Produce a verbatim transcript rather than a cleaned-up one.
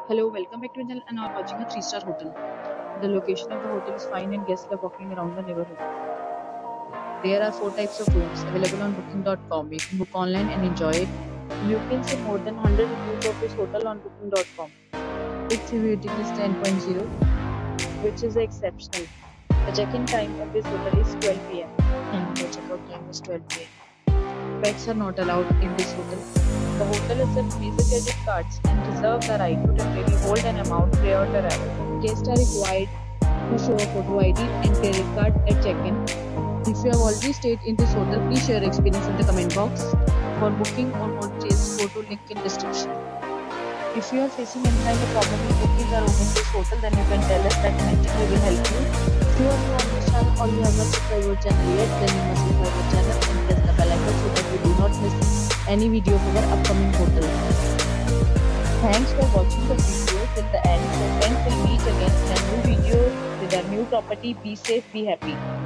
Hello, welcome back to my channel and are watching a three star hotel. The location of the hotel is fine and guests love walking around the neighborhood. There are four types of rooms available on booking dot com. You can book online and enjoy it. You can see more than one hundred reviews of this hotel on booking dot com. Its review rating is ten point zero, which is exceptional. The check-in time of this hotel is twelve p m and the check-out time is twelve p m Pets are not allowed in this hotel. The hotel accepts major credit cards and reserves the right to temporarily hold an amount prior to arrival. Guests are required to show a photo I D and credit card at check-in. If you have already stayed in this hotel, please share your experience in the comment box. For booking or more details, go to link in description. If you are facing any kind of problem with booking a room in this hotel, then you can tell us, definitely we will help you. If you are new on this channel or you have not subscribed our channel yet, then you must subscribe our channel and press the bell icon so that you do not miss any video of our upcoming hotel. Thanks for watching the video till the end. So friends, will meet again in a new video with a new property. Be safe, be happy.